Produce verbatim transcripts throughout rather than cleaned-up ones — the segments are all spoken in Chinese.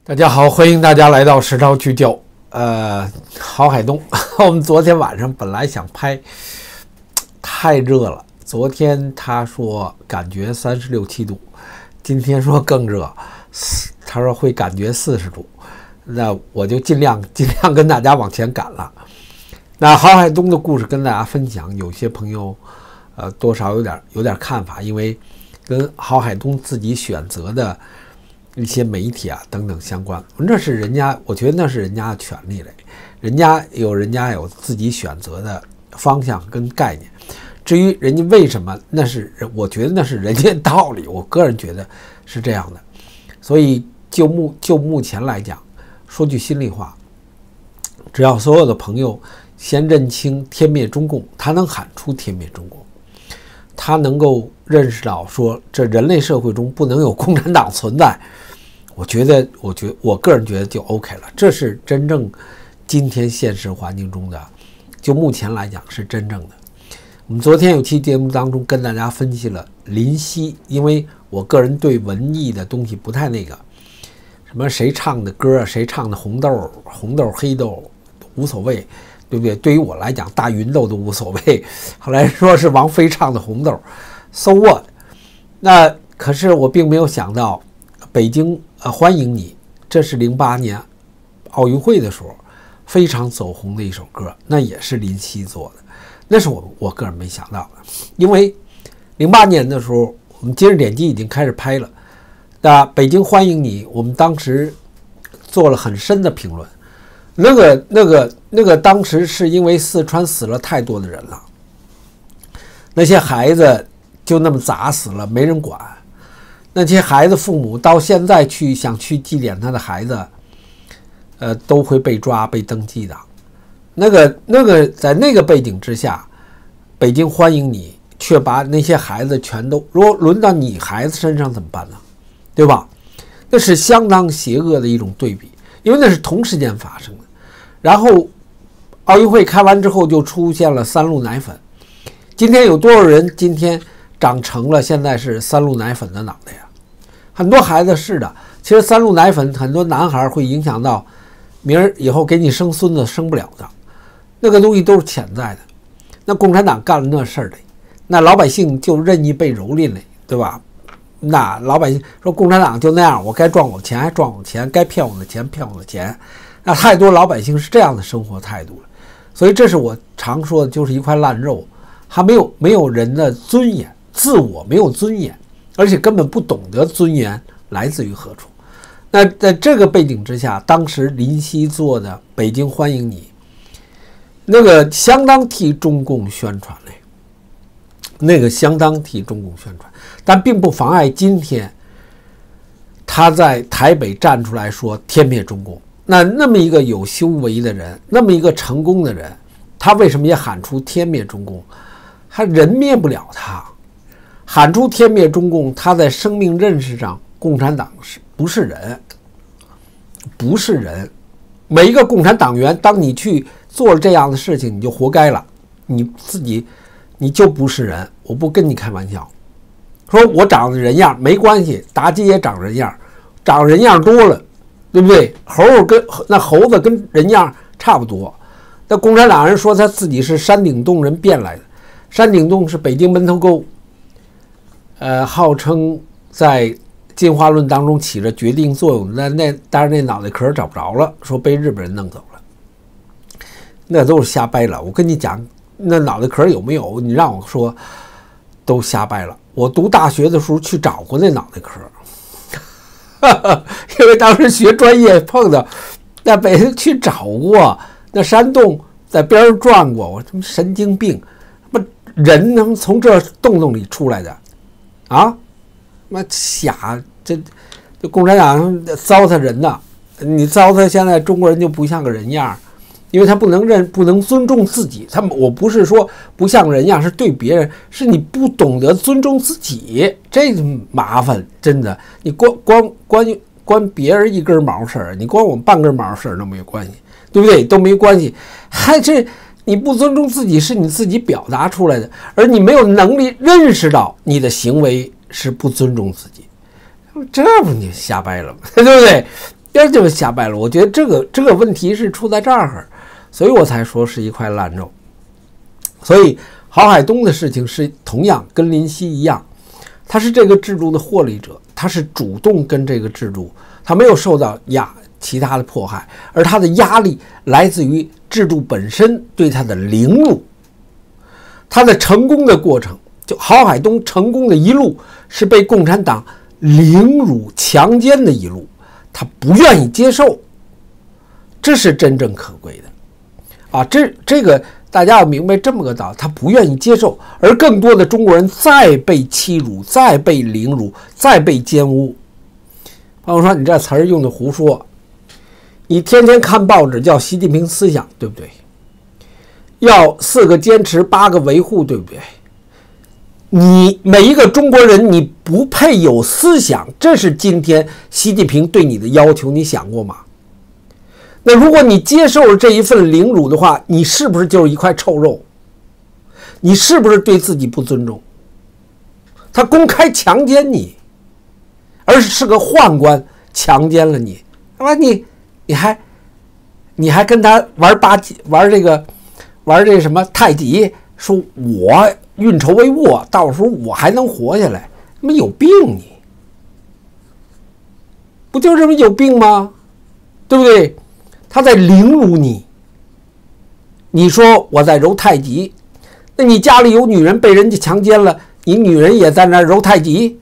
大家好，欢迎大家来到实招聚焦。呃，郝海东，我们昨天晚上本来想拍，太热了。昨天他说感觉三十六七度，今天说更热，他说会感觉四十度，那我就尽量尽量跟大家往前赶了。那郝海东的故事跟大家分享，有些朋友呃多少有点有点看法，因为跟郝海东自己选择的一些媒体啊等等相关，那是人家，我觉得那是人家的权利嘞，人家有人家有自己选择的方向跟概念。至于人家为什么，那是我觉得那是人家道理，我个人觉得是这样的。所以就目就目前来讲，说句心里话，只要所有的朋友先认清天灭中共，他能喊出天灭中共，他能够认识到说这人类社会中不能有共产党存在，我觉得我觉得我个人觉得就 OK 了，这是真正今天现实环境中的，就目前来讲是真正的。我们昨天有期节目当中跟大家分析了林夕，因为我个人对文艺的东西不太那个，什么谁唱的歌，谁唱的红豆红豆黑豆无所谓，对不对？对于我来讲，大芸豆都无所谓。后来说是王菲唱的红豆 ，so what？ 那可是我并没有想到，北京呃欢迎你，这是零八年奥运会的时候非常走红的一首歌，那也是林夕做的，那是我我个人没想到的。因为零八年的时候，我们今日点击已经开始拍了，那北京欢迎你，我们当时做了很深的评论。那个、那个、那个，当时是因为四川死了太多的人了，那些孩子就那么砸死了，没人管。那些孩子父母到现在去想去祭奠他的孩子，呃，都会被抓、被登记的。那个、那个，在那个背景之下，北京欢迎你，却把那些孩子全都，如果轮到你孩子身上怎么办呢？对吧？那是相当邪恶的一种对比。因为那是同时间发生的，然后奥运会开完之后就出现了三鹿奶粉，今天有多少人今天长成了现在是三鹿奶粉的脑袋呀？很多孩子是的，其实三鹿奶粉很多男孩会影响到明儿以后给你生孙子生不了的，那个东西都是潜在的。那共产党干了那事儿嘞，那老百姓就任意被蹂躏嘞，对吧？那老百姓说共产党就那样，我该赚我钱还赚我钱，该骗我的钱骗我的钱，那太多老百姓是这样的生活态度了。所以这是我常说的，就是一块烂肉，还没有没有人的尊严，自我没有尊严，而且根本不懂得尊严来自于何处。那在这个背景之下，当时林夕做的《北京欢迎你》，那个相当替中共宣传嘞，那个相当替中共宣传。但并不妨碍今天他在台北站出来说天灭中共。那那么一个有修为的人，那么一个成功的人，他为什么也喊出天灭中共？他人灭不了他，喊出天灭中共，他在生命认识上，共产党是不是人？不是人。每一个共产党员，当你去做了这样的事情，你就活该了，你自己你就不是人。我不跟你开玩笑。说我长得人样没关系，妲己也长人样，长人样多了，对不对？猴跟那猴子跟人样差不多。那共产党人说他自己是山顶洞人变来的，山顶洞是北京门头沟，呃，号称在进化论当中起着决定作用。那那但是那脑袋壳找不着了，说被日本人弄走了，那都是瞎掰了。我跟你讲，那脑袋壳有没有？你让我说，都瞎掰了。我读大学的时候去找过那脑袋壳，因为当时学专业碰到，那北京去找过，那山洞在边上转过，我他妈神经病，不人他妈从这洞洞里出来的啊？妈瞎，这这共产党糟蹋人呐！你糟蹋现在中国人就不像个人样。因为他不能认不能尊重自己，他们我不是说不像人样，是对别人，是你不懂得尊重自己，这麻烦真的。你光光关关别人一根毛事儿，你关我们半根毛事儿都没有关系，对不对？都没关系。还这你不尊重自己是你自己表达出来的，而你没有能力认识到你的行为是不尊重自己，这不你瞎掰了吗？对不对？ 这就是瞎掰了。我觉得这个这个问题是出在这儿，所以我才说是一块烂肉。所以郝海东的事情是同样跟林夕一样，他是这个制度的获利者，他是主动跟这个制度，他没有受到压其他的迫害，而他的压力来自于制度本身对他的凌辱。他的成功的过程，就郝海东成功的一路是被共产党凌辱强奸的一路，他不愿意接受，这是真正可贵的啊！这这个大家要明白这么个道理，他不愿意接受，而更多的中国人再被欺辱，再被凌辱，再被奸污。朋友说你这词儿用的胡说，你天天看报纸叫习近平思想，对不对？要四个坚持八个维护，对不对？你每一个中国人你不配有思想，这是今天习近平对你的要求，你想过吗？那如果你接受了这一份凌辱的话，你是不是就是一块臭肉？你是不是对自己不尊重？他公开强奸你，而是个宦官强奸了你，那么你你还你还跟他玩八玩这个玩这什么太极，说我运筹帷幄，到时候我还能活下来，他妈有病你！不就这么有病吗？对不对？他在凌辱你。你说我在揉太极，那你家里有女人被人家强奸了，你女人也在那揉太极，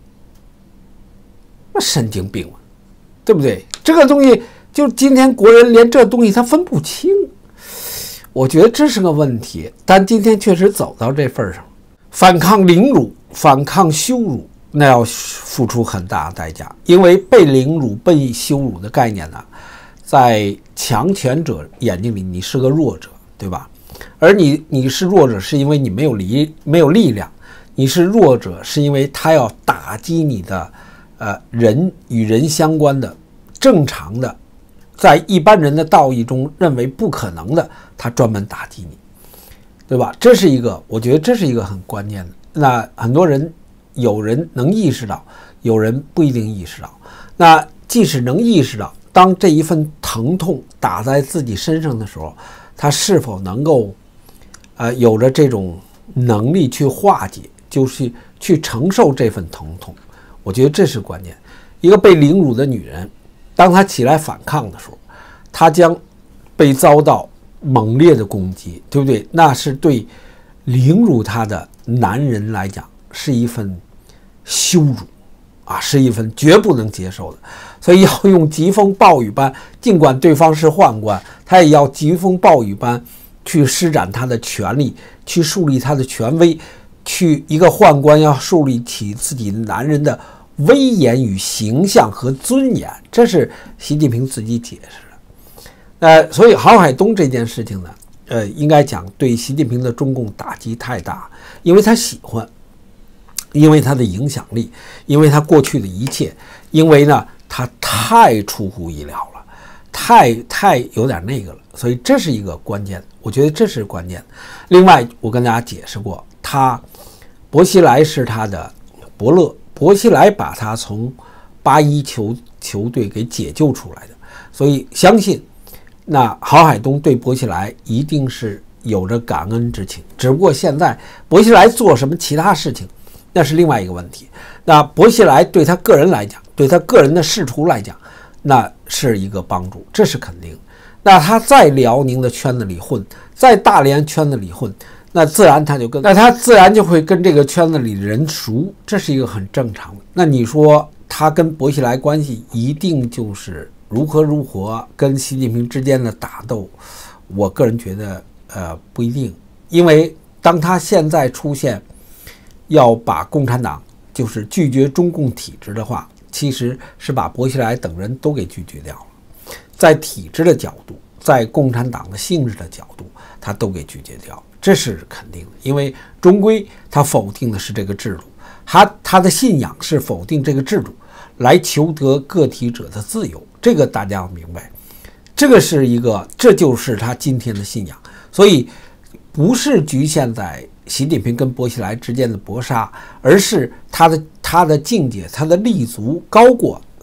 那神经病啊，对不对？这个东西就今天国人连这东西他分不清。我觉得这是个问题，但今天确实走到这份上，反抗凌辱，反抗羞辱，那要付出很大的代价。因为被凌辱、被羞辱的概念呢，在强权者眼睛里，你是个弱者，对吧？而你你是弱者，是因为你没有力没有力量；你是弱者，是因为他要打击你的呃人与人相关的正常的。在一般人的道义中认为不可能的，他专门打击你，对吧？这是一个，我觉得这是一个很关键的。那很多人，有人能意识到，有人不一定意识到。那即使能意识到，当这一份疼痛打在自己身上的时候，他是否能够，呃，有着这种能力去化解，就是去承受这份疼痛？我觉得这是关键。一个被凌辱的女人，当他起来反抗的时候，他将被遭到猛烈的攻击，对不对？那是对凌辱他的男人来讲是一份羞辱啊，是一份绝不能接受的。所以要用疾风暴雨般，尽管对方是宦官，他也要疾风暴雨般去施展他的权力，去树立他的权威，去一个宦官要树立起自己男人的威严与形象和尊严，这是习近平自己解释的。呃，所以郝海东这件事情呢，呃，应该讲对习近平的中共打击太大，因为他喜欢，因为他的影响力，因为他过去的一切，因为呢他太出乎意料了，太太有点那个了，所以这是一个关键，我觉得这是关键。另外，我跟大家解释过，他薄熙来是他的伯乐。薄熙来把他从八一球球队给解救出来的，所以相信那郝海东对薄熙来一定是有着感恩之情。只不过现在薄熙来做什么其他事情，那是另外一个问题。那薄熙来对他个人来讲，对他个人的仕途来讲，那是一个帮助，这是肯定。那他在辽宁的圈子里混，在大连圈子里混，那自然他就跟那他自然就会跟这个圈子里的人熟，这是一个很正常的。那你说他跟薄熙来关系一定就是如何如何，跟习近平之间的打斗，我个人觉得呃不一定，因为当他现在出现要把共产党就是拒绝中共体制的话，其实是把薄熙来等人都给拒绝掉了，在体制的角度，在共产党的性质的角度，他都给拒绝掉了。这是肯定的，因为终归他否定的是这个制度，他他的信仰是否定这个制度，来求得个体者的自由，这个大家要明白，这个是一个，这就是他今天的信仰。所以不是局限在习近平跟薄熙来之间的搏杀，而是他的他的境界，他的立足高过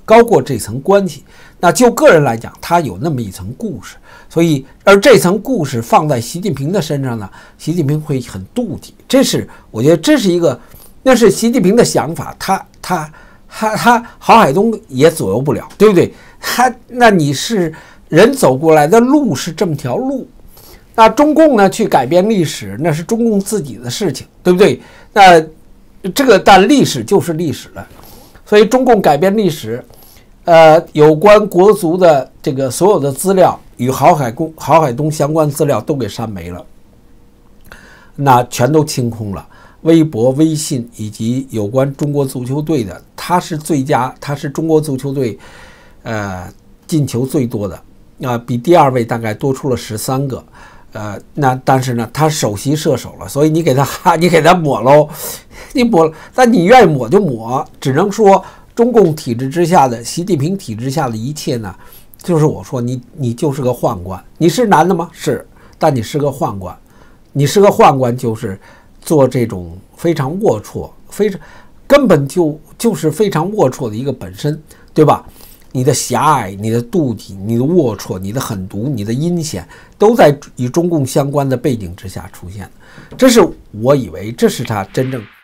高过这层关系。那就个人来讲，他有那么一层故事，所以而这层故事放在习近平的身上呢，习近平会很妒忌。这是我觉得这是一个，那是习近平的想法，他他他他郝海东也左右不了，对不对？他那你是人走过来的路是这么条路，那中共呢去改变历史，那是中共自己的事情，对不对？那这个但历史就是历史了，所以中共改变历史。呃，有关国足的这个所有的资料与郝海东、郝海东相关资料都给删没了，那全都清空了。微博、微信以及有关中国足球队的，他是最佳，他是中国足球队呃进球最多的，啊、呃，比第二位大概多出了十三个。呃，那但是呢，他首席射手了，所以你给他哈，你给他抹喽，你抹了，但你愿意抹就抹，只能说。中共体制之下的习近平体制下的一切呢，就是我说你你就是个宦官，你是男的吗？是，但你是个宦官，你是个宦官就是做这种非常龌龊、非常根本就就是非常龌龊的一个本身，对吧？你的狭隘、你的妒忌、你的龌龊、你的狠毒、你的阴险，都在与中共相关的背景之下出现。这是我以为这是他真正。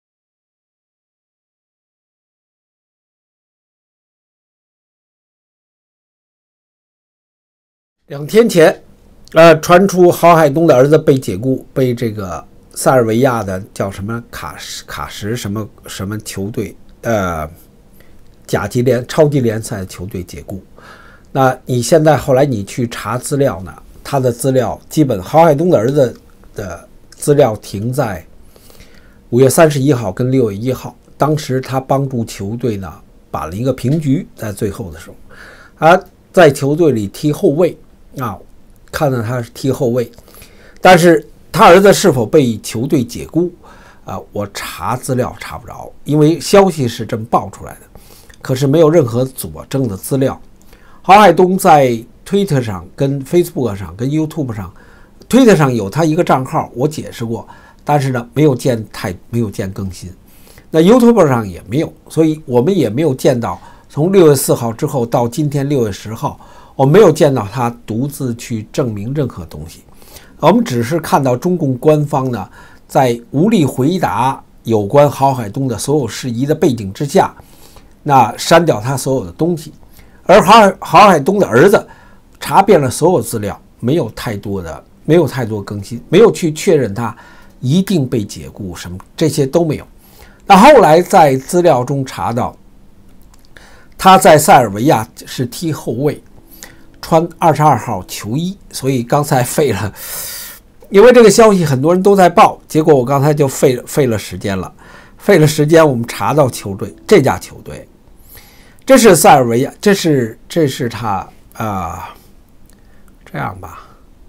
两天前，呃，传出郝海东的儿子被解雇，被这个塞尔维亚的叫什么卡卡什什么什么球队，呃，甲级联超级联赛的球队解雇。那你现在后来你去查资料呢，他的资料基本郝海东的儿子的资料停在五月三十一号跟六月一号，当时他帮助球队呢把了一个平局，在最后的时候，他在球队里踢后卫。啊，看到他是踢后卫，但是他儿子是否被球队解雇啊？我查资料查不着，因为消息是这么爆出来的，可是没有任何佐证的资料。郝海东在 Twitter 上、跟 Facebook 上、跟 YouTube 上 ，Twitter 上有他一个账号，我解释过，但是呢没有见太没有见更新。那 YouTube 上也没有，所以我们也没有见到从六月四号之后到今天六月十号。我没有见到他独自去证明任何东西，我们只是看到中共官方呢，在无力回答有关郝海东的所有事宜的背景之下，那删掉他所有的东西，而郝郝海东的儿子查遍了所有资料，没有太多的没有太多更新，没有去确认他一定被解雇什么，这些都没有。那后来在资料中查到，他在塞尔维亚是踢后卫。穿二十二号球衣，所以刚才费了，因为这个消息很多人都在报，结果我刚才就费费了时间了，费了时间我们查到球队这家球队，这是塞尔维亚，这是这是他啊、呃，这样吧，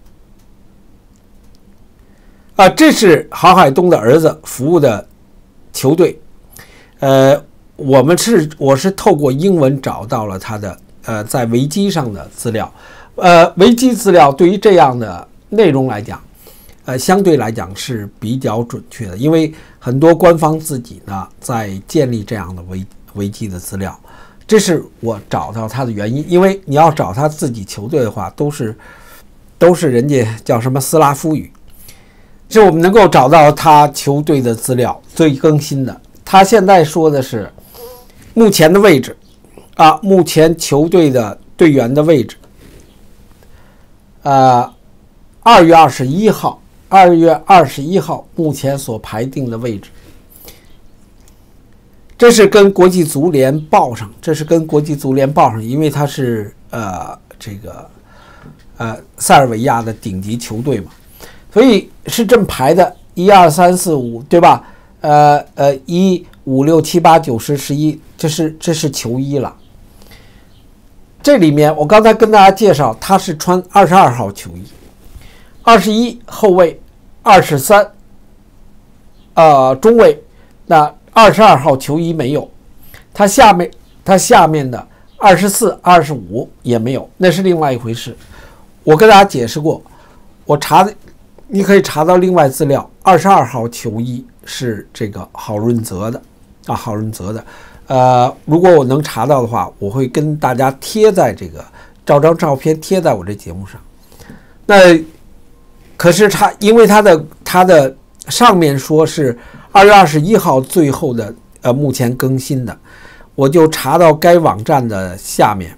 啊，这是郝海东的儿子服务的球队，呃，我们是我是透过英文找到了他的。呃，在维基上的资料，呃，维基资料对于这样的内容来讲，呃，相对来讲是比较准确的，因为很多官方自己呢在建立这样的维维基的资料，这是我找到他的原因。因为你要找他自己球队的话，都是都是人家叫什么斯拉夫语，这我们能够找到他球队的资料最更新的。他现在说的是目前的位置。啊，目前球队的队员的位置，呃，二月二十一号，二月二十一号目前所排定的位置，这是跟国际足联报上，这是跟国际足联报上，因为它是呃这个呃塞尔维亚的顶级球队嘛，所以是这么排的，一二三四五，对吧？呃呃，一五六七八九十十一，这是这是球衣了。这里面我刚才跟大家介绍，他是穿二十二号球衣，二十一后卫，二十三呃中卫，那二十二号球衣没有，他下面他下面的二十四、二十五也没有，那是另外一回事。我跟大家解释过，我查的你可以查到另外资料，二十二号球衣是这个郝润泽的啊，郝润泽的。 呃，如果我能查到的话，我会跟大家贴在这个照张照片贴在我这节目上。那可是他因为他的他的上面说是二月二十一号最后的呃目前更新的，我就查到该网站的下面。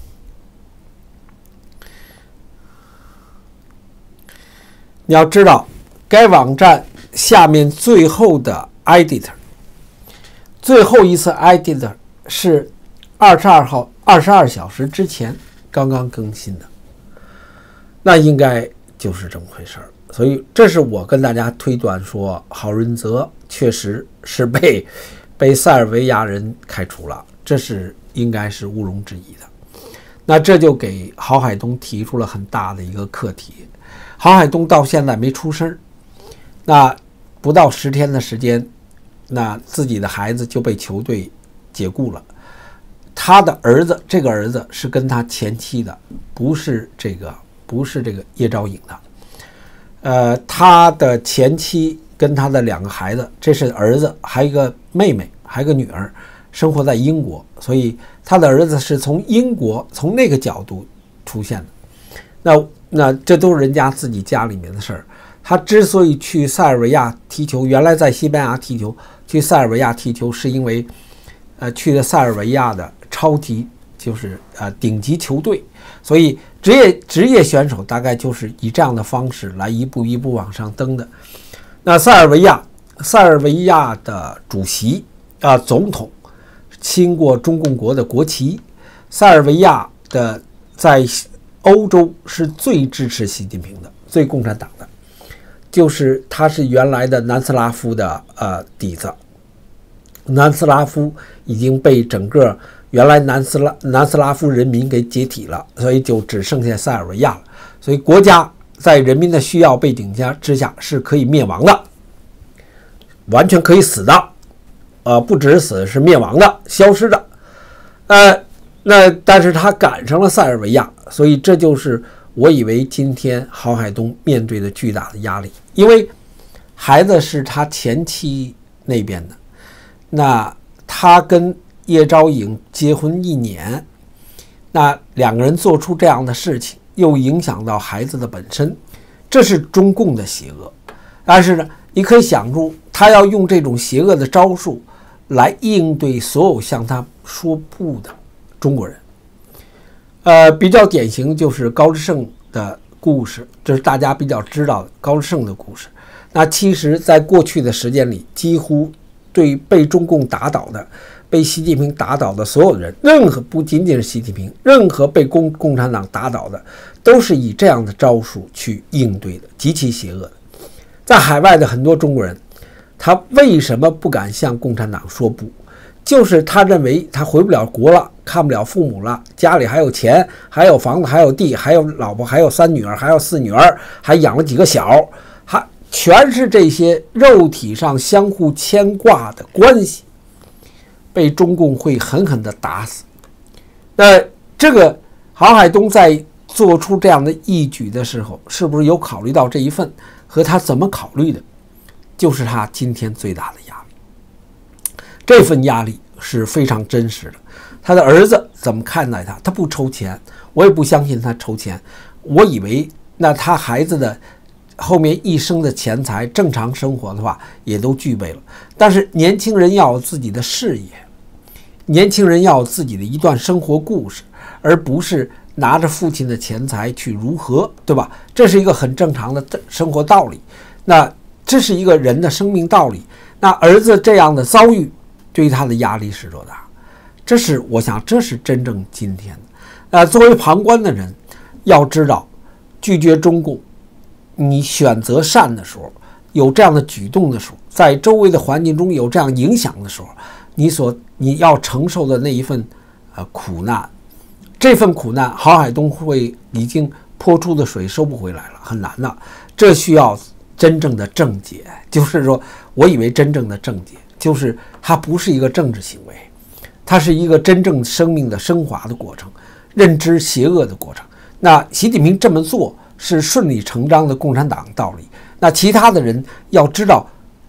你要知道，该网站下面最后的 editor， 最后一次 editor 是二十二号二十二小时之前刚刚更新的，那应该就是这么回事儿。所以这是我跟大家推断说，郝润泽确实是被被塞尔维亚人开除了，这是应该是毋庸置疑的。那这就给郝海东提出了很大的一个课题。郝海东到现在没出声，那不到十天的时间，那自己的孩子就被球队解雇了。他的儿子，这个儿子是跟他前妻的，不是这个不是这个叶昭颖的。呃，他的前妻跟他的两个孩子，这是儿子，还有一个妹妹，还有一个女儿，生活在英国，所以他的儿子是从英国从那个角度出现的。那那这都是人家自己家里面的事儿。他之所以去塞尔维亚踢球，原来在西班牙踢球，去塞尔维亚踢球是因为，呃，去了塞尔维亚的超级就是呃顶级球队，所以职业职业选手大概就是以这样的方式来一步一步往上登的。那塞尔维亚塞尔维亚的主席啊、呃、总统亲过中共国的国旗，塞尔维亚的在欧洲是最支持习近平的，最共产党的，就是他是原来的南斯拉夫的呃底子，南斯拉夫已经被整个原来南斯拉南斯拉夫人民给解体了，所以就只剩下塞尔维亚了。所以国家在人民的需要背景下之下是可以灭亡的，完全可以死的，呃，不只是死，是灭亡的，消失的，呃。那但是他赶上了塞尔维亚，所以这就是我以为今天郝海东面对的巨大的压力，因为孩子是他前妻那边的，那他跟叶昭颖结婚一年，那两个人做出这样的事情，又影响到孩子的本身，这是中共的邪恶。但是呢，你可以想出他要用这种邪恶的招数来应对所有向他说不的中国人。呃，比较典型就是高志胜的故事，这是大家比较知道的高志胜的故事。那其实在过去的时间里，几乎对被中共打倒的、被习近平打倒的所有人，任何不仅仅是习近平，任何被共共产党打倒的，都是以这样的招数去应对的，极其邪恶的。在海外的很多中国人，他为什么不敢向共产党说不？就是他认为他回不了国了，看不了父母了，家里还有钱，还有房子，还有地，还有老婆，还有三女儿，还有四女儿，还养了几个小，还全是这些肉体上相互牵挂的关系，被中共会狠狠地打死。那这个郝海东在做出这样的义举的时候，是不是有考虑到这一份？和他怎么考虑的，就是他今天最大的压力。这份压力是非常真实的。他的儿子怎么看待他？他不抽钱，我也不相信他抽钱。我以为那他孩子的后面一生的钱财，正常生活的话也都具备了。但是年轻人要有自己的事业，年轻人要有自己的一段生活故事，而不是拿着父亲的钱财去如何，对吧？这是一个很正常的生活道理。那这是一个人的生命道理。那儿子这样的遭遇，对他的压力是多大？这是我想，这是真正今天的。呃，作为旁观的人，要知道，拒绝中共，你选择善的时候，有这样的举动的时候，在周围的环境中有这样影响的时候，你所你要承受的那一份呃苦难，这份苦难，郝海东会已经泼出的水收不回来了，很难的。这需要真正的正解，就是说，我以为真正的正解。就是它不是一个政治行为，它是一个真正生命的升华的过程，认知邪恶的过程。那习近平这么做是顺理成章的共产党道理。那其他的人要知道，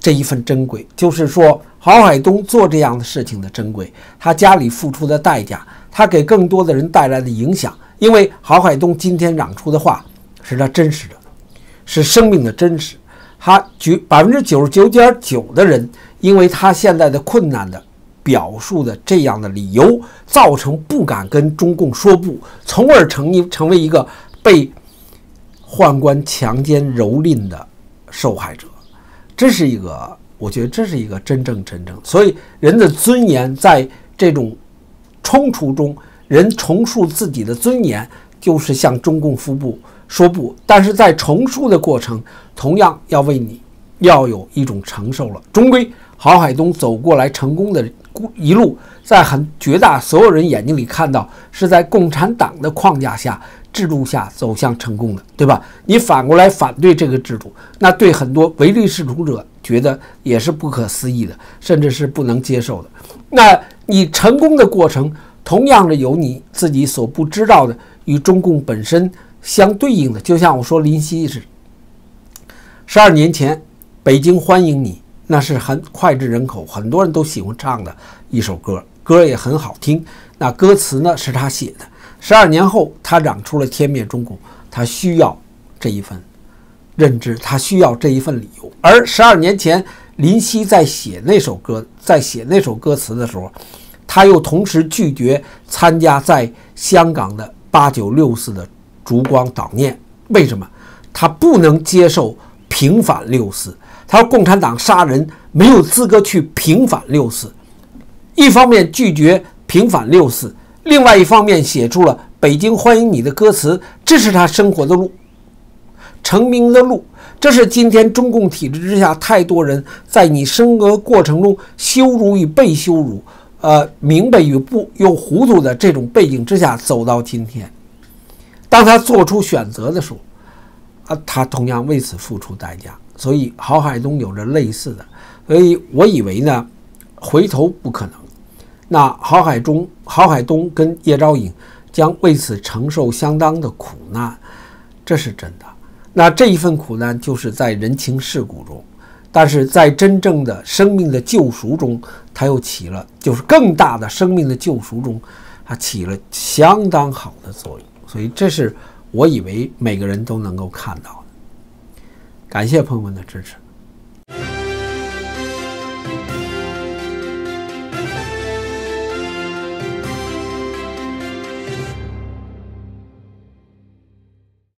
这一份珍贵，就是说郝海东做这样的事情的珍贵，他家里付出的代价，他给更多的人带来的影响。因为郝海东今天嚷出的话是他真实的，是生命的真实。他百分之九十九点九的人，因为他现在的困难的表述的这样的理由，造成不敢跟中共说不，从而成一成为一个被宦官强奸蹂躏的受害者。这是一个，我觉得这是一个真正真正，所以人的尊严在这种冲突中，人重塑自己的尊严，就是向中共夫部说不。但是在重塑的过程，同样要为你要有一种承受了。终归，郝海东走过来成功的一路，在很绝大所有人眼睛里看到，是在共产党的框架下、制度下走向成功的，对吧？你反过来反对这个制度，那对很多唯利是图者觉得也是不可思议的，甚至是不能接受的。那你成功的过程，同样的有你自己所不知道的与中共本身相对应的。就像我说林夕是十二年前北京欢迎你，那是很脍炙人口，很多人都喜欢唱的一首歌，歌也很好听。那歌词呢是他写的。十二年后，他嚷出了天灭中共，他需要这一份认知，他需要这一份理由。而十二年前，林夕在写那首歌，在写那首歌词的时候，他又同时拒绝参加在香港的八九六四的烛光悼念。为什么？他不能接受平反六四。他说共产党杀人没有资格去平反六四。一方面拒绝平反六四，另外一方面写出了北京欢迎你的歌词，这是他生活的路，成名的路。这是今天中共体制之下太多人在你生活过程中羞辱与被羞辱，呃，明白与不又糊涂的这种背景之下走到今天。当他做出选择的时候，啊，他同样为此付出代价。所以郝海东有着类似的，所以我以为呢，回头不可能。那郝海中、郝海东跟叶兆颖将为此承受相当的苦难，这是真的。那这一份苦难就是在人情世故中，但是在真正的生命的救赎中，他又起了就是更大的生命的救赎中，他起了相当好的作用。所以这是我以为每个人都能够看到的。感谢朋友们的支持。